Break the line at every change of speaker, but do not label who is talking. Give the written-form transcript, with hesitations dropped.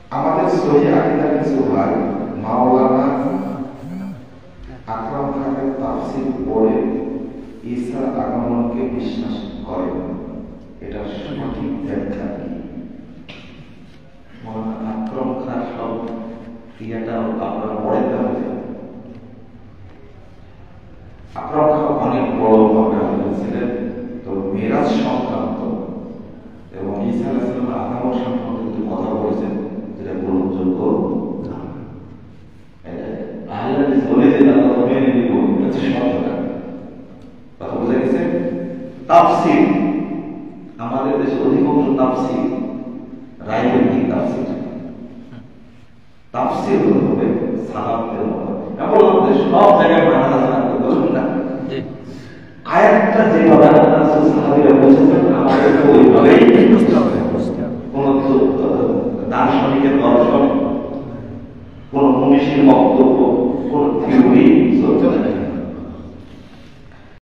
আমাদের সহি আকীদার কিছু ভাই মাওলানা আকরাম খানের তাফসীর পড়ে ঈসার আগমনকে বিশ্বাস করে। এটা সঠিক ব্যাখ্যা কি? মাওলানা আকরাম খান সব ক্রিয়াটা আপনারা পড়ে দেবেন। আকরাম খান অনেক বড় ভাবে ছিলেন, তো মেরাজ সংক্রান্ত এবং ঈসা আলাইহিস সালামের আগমন সংক্রান্ত কিছু কথা বলেছেন যেটা গ্রহণযোগ্য না। আহলে হাদিস বলে যে আল্লাহ মেনে নিব, এটা সত্য না। কথা বুঝা গেছে? তাফসীর আমাদের দেশে অধিকাংশ তাফসীর রায়ভিত্তিক তাফসীর। তাফসীর হবে সাহাবদের মতো। এখন আমাদের সব জায়গায় মানা জানা করতে না। আয়াতটা যেভাবে আল্লাহ সাহাবীরা বলেছেন আমাদের ওইভাবেই বুঝতে হবে। কোন দার্শনিকের দর্শন, কোন মনীষীর বক্তব্য, কোন থিওরি